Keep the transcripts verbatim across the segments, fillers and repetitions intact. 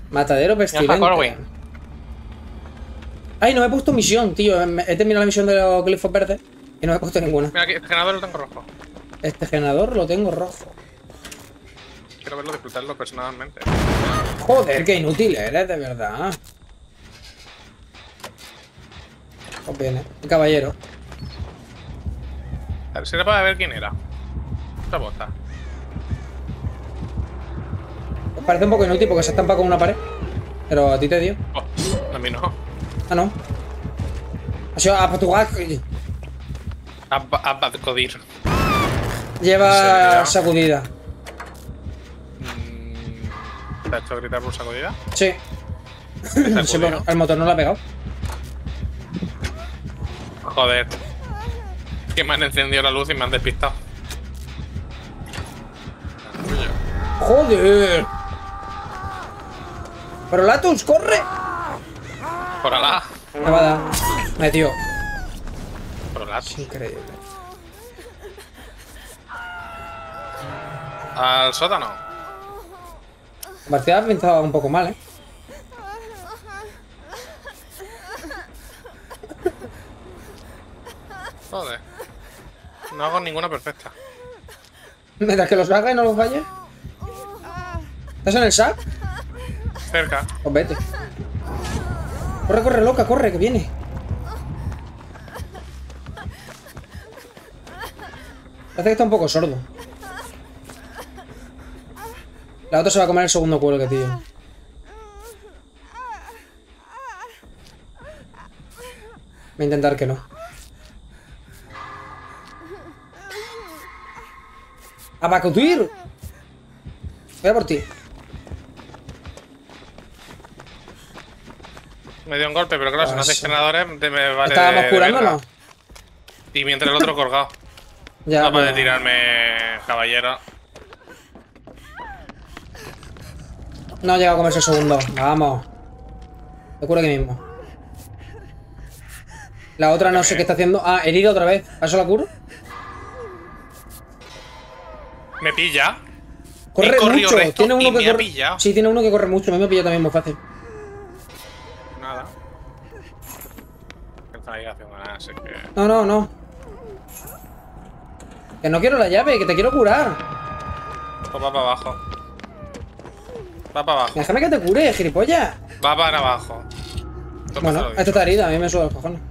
Matadero pestilente. Ay, no me he puesto misión, tío. He terminado la misión de los glifos verdes y no me he puesto ninguna. Mira aquí, este generador lo tengo rojo. Este generador lo tengo rojo. Quiero verlo, disfrutarlo personalmente. Joder, qué inútil eres, de verdad. Pues viene, el caballero. A ver si era para ver quién era. Esta bota. Pues parece un poco inútil porque se estampa con una pared. Pero a ti te dio. Oh, a mí no. Ah, no. Ha sido a Portugal. Abadcodir. Lleva sacudida. ¿Te ha hecho gritar por sacudida? Sí. Sí, bueno, el motor no lo ha pegado. Joder. Que me han encendido la luz y me han despistado. Joder. Pero Latus, corre. Por alá. Me va a dar. Metió. Por Latus. Increíble. Al sótano. La partida ha pintado un poco mal, eh. Joder. No hago ninguna perfecta. Mientras que los haga y no los falle. ¿Estás en el S A C? Cerca. Pues vete. Corre, corre, loca, corre, que viene. Parece que está un poco sordo. La otra se va a comer el segundo cuelgue, tío. Voy a intentar que no. ¡Abacutir! Voy a por ti. Me dio un golpe, pero claro, si no Pues... haces generadores, te me vale. ¿Estábamos curándonos? Y mientras el otro colgado. Ya, no pero... puede tirarme, caballero. No ha llegado a comerse el segundo. Vamos. Te curo aquí mismo. La otra no sé qué está haciendo. Ah, herido otra vez. ¿A eso la curo? Me pilla. Corre mucho. Tiene uno que corre. Sí, tiene uno que corre mucho. A mí me pilla también muy fácil. Nada. No está ahí haciendo nada, así que. No, no, no. Que no quiero la llave, que te quiero curar. Pues va para abajo. Va para abajo. Déjame que te cure, gilipollas. Va para abajo. Esto bueno, esta está herida, a mí me suda los cojones.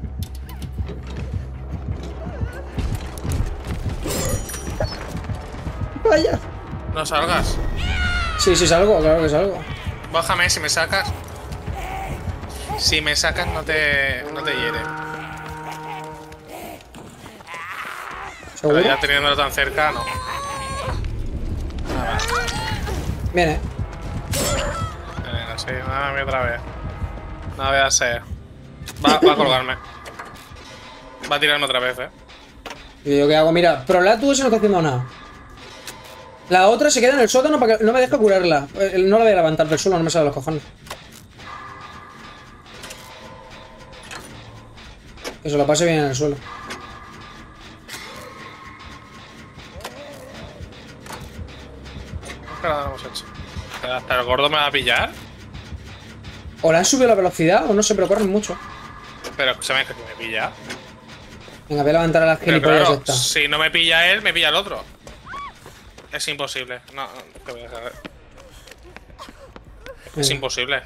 Vaya. No salgas. Sí, sí salgo, claro que salgo. Bájame si me sacas. Si me sacas no te, no te hiere. ¿Seguro? Pero ya teniéndolo tan cerca, no. Viene. Venga, sí, nada, mi otra vez. No voy a ser. Va, va a colgarme. Va a tirarme otra vez, eh. ¿Y yo qué hago? Mira, pero la tú esa no está haciendo nada. La otra se queda en el sótano para que no me deja curarla. No la voy a levantar del suelo, no me sale los cojones. Que se lo pase bien en el suelo. ¿Qué lo hemos hecho? ¿Hasta el gordo me va a pillar? O le han subido la velocidad, o no sé, pero corren mucho. Pero se me que me pilla. Venga, voy a levantar a las Pero gilipollas claro, esta. si no me pilla él, me pilla el otro. Es imposible. No, no te voy a dejar. Es Venga. imposible.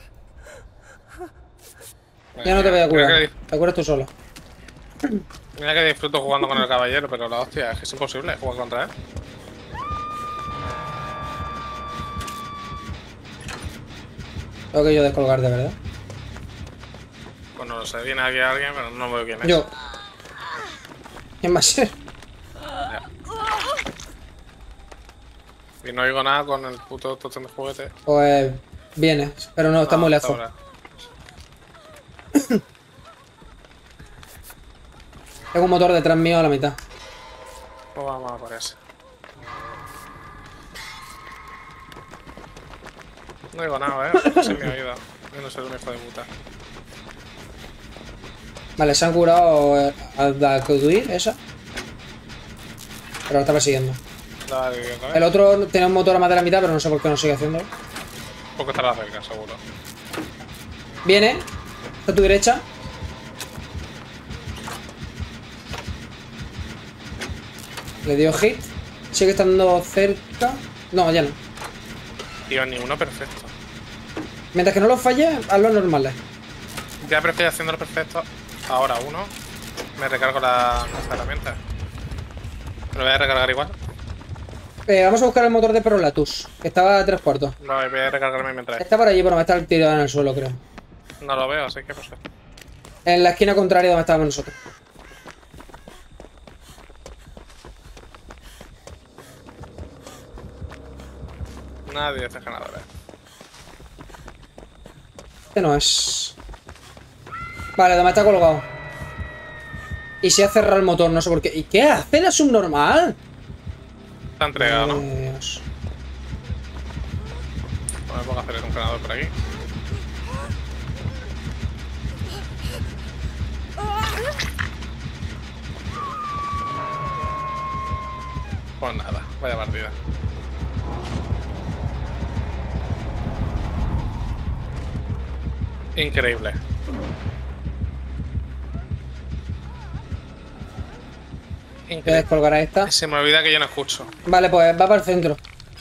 Ya no te voy a curar. Mira que, Te curas tú solo. mira que disfruto jugando con el caballero, pero la hostia, es que es imposible jugar contra él. Tengo que yo descolgar de verdad. Pues no lo sé, viene aquí alguien, pero no veo quién es. Yo. ¿Quién va a ser? Ya. Y no oigo nada con el puto tostón de juguete. Pues viene, pero no, está No, muy hasta lejos. ahora. Tengo un motor detrás mío a la mitad. Pues vamos a por ese. No oigo nada, eh. Sí me ayuda. Yo no soy un hijo de puta. Vale, se han curado eh, al Dalcoduir, esa. Pero la está persiguiendo. Dale, ¿no? El otro tiene un motor a más de la mitad, pero no sé por qué no sigue haciendo. Porque estará cerca, seguro. Viene. Está a tu derecha. Le dio hit. Sigue estando cerca. No, ya no. Tío, ni uno perfecto. Mientras que no lo falle, hazlo normales. Ya prefiero haciéndolo perfecto. Ahora uno. Me recargo la, las herramientas. ¿Me lo voy a recargar igual? Eh, vamos a buscar el motor de Prolatus, que estaba a tres cuartos. No, voy a recargarme mientras. Está por allí, bueno, va a estar tirado en el suelo, creo. No lo veo, así que pues. En la esquina contraria donde estábamos nosotros. Nadie hace ganadores. Este no es. Vale, donde está colgado. Y se ha cerrado el motor, no sé por qué. ¿Y qué hace la subnormal? Está entregado, ¿no? Dios. No me pongo a hacer un ganador por aquí. Pues nada, vaya partida. Increíble. Voy a Increíble. descolgar a esta. Se me olvida que yo no escucho. Vale, pues va para el centro.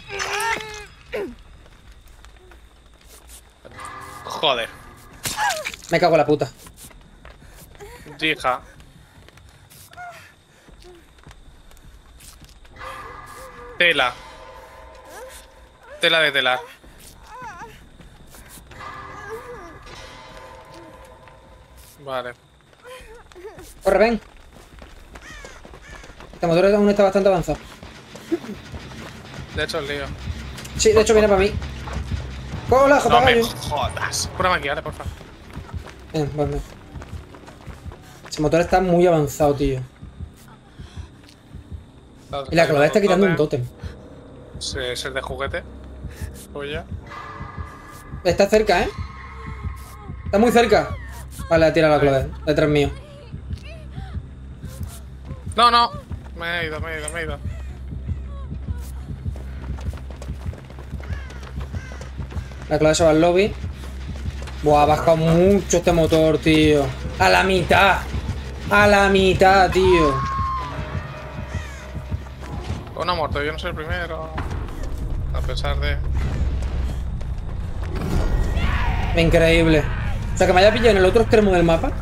Joder. Me cago en la puta. Hija. Tela. Tela de telar. Vale. Corre, ven. Este motor aún está bastante avanzado. De hecho, el lío. Sí, de hecho viene para mí. ¡Hola, No me Jotagallo! jodas. Cúrame aquí, ¿vale? Por favor. Bien, pues bien. Ese motor está muy avanzado, tío. Y la clavada está quitando un tótem. Sí, es el de juguete. Oye. Está cerca, ¿eh? Está muy cerca. Vale, tira la clave. Detrás mío. No, no. Me he ido, me he ido, me he ido. La clave se va al lobby. Buah, ha bajado mucho este motor, tío. A la mitad. A la mitad, tío. Uno ha muerto, yo no soy el primero. A pesar de... Increíble. O sea, que me haya pillado en el otro extremo del mapa.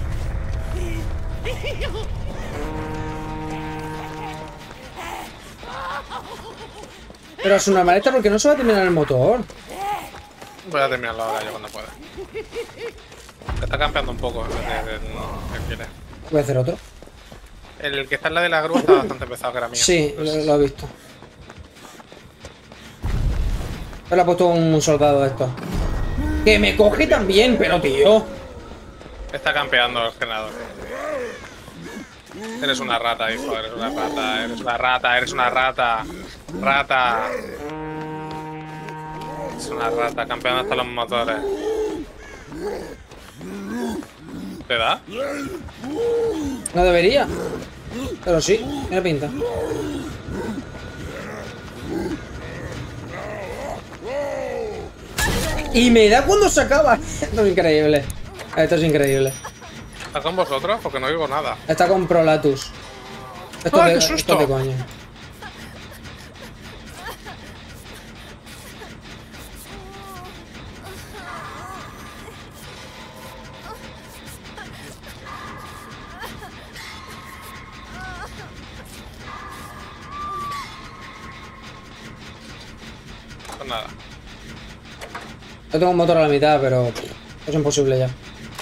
Pero a su normalista, porque no se va a terminar el motor. Voy a terminarlo ahora yo cuando pueda. Está campeando un poco en vez de, de, de, de quiere. Voy a hacer otro. El que está en la de la grúa está bastante pesado, que era mío. Sí, lo, lo he visto. Pero le ha puesto un soldado de esto. Que me coge también, pero tío. Está campeando el generador. Eres una rata, hijo, eres una rata, eres una rata, eres una rata. Rata. Es una rata, campeando hasta los motores. ¿Te da? No debería. Pero sí, mira pinta. Y me da cuando se acaba. Esto es increíble. Esto es increíble. ¿Está con vosotros? Porque no oigo nada. Está con Prolatus. Esto ¡Ay, de, qué susto! esto de coño. Pues nada. Yo tengo un motor a la mitad, pero es imposible ya.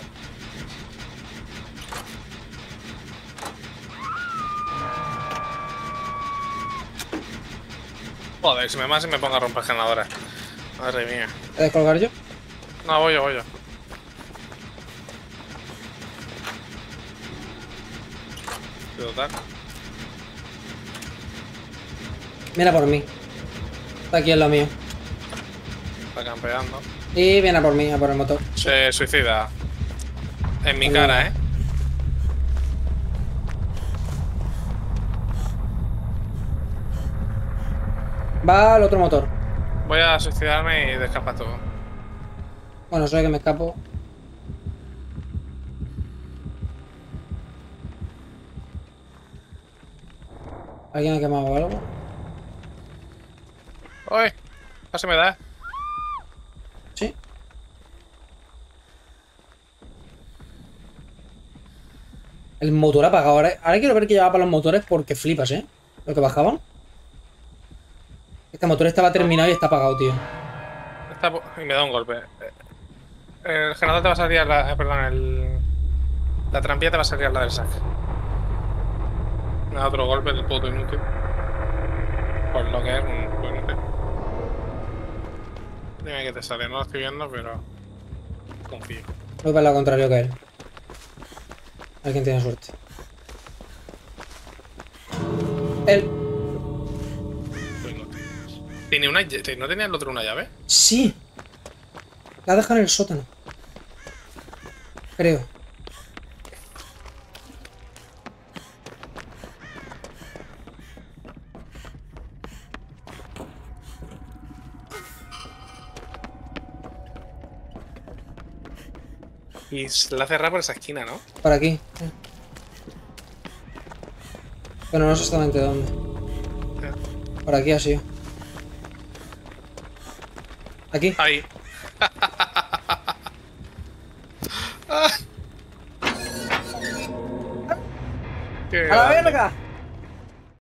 Joder, si me más y me pongo a romper generadores. Madre mía. ¿Voy a descolgar yo? No, voy yo, voy yo. Total. Viene a por mí. Está aquí en lo mío. Está campeando. Y viene a por mí, a por el motor. Se suicida. En mi Ay, cara, no. ¿eh? Va al otro motor. Voy a suicidarme y descampas todo. Bueno, soy que me escapo. ¿Alguien ha quemado algo? ¡Uy! Casi me da. Sí. El motor apagado. Ahora, ahora quiero ver qué llevaba para los motores porque flipas, ¿eh? Lo que bajaban. Este motor estaba terminado y está apagado, tío. Está po- y me da un golpe. Eh, El generador te va a salir a la... eh, Perdón, el... La trampilla te va a salir a la del sac. Me da otro golpe del puto inútil. Por lo que es un puto inútil. Dime que te sale, no lo estoy viendo, pero... Confío. Voy para lo contrario que él. Alguien tiene suerte. Él. Puto inútil. ¿Tiene una... lle- ¿No tenía el otro una llave? Sí. La dejan en el sótano. Creo. Y se la cerrado por esa esquina, ¿no? Por aquí. Pero no sé exactamente dónde. Por aquí ha sido. Aquí. Ahí. Qué ¡A la grande. verga!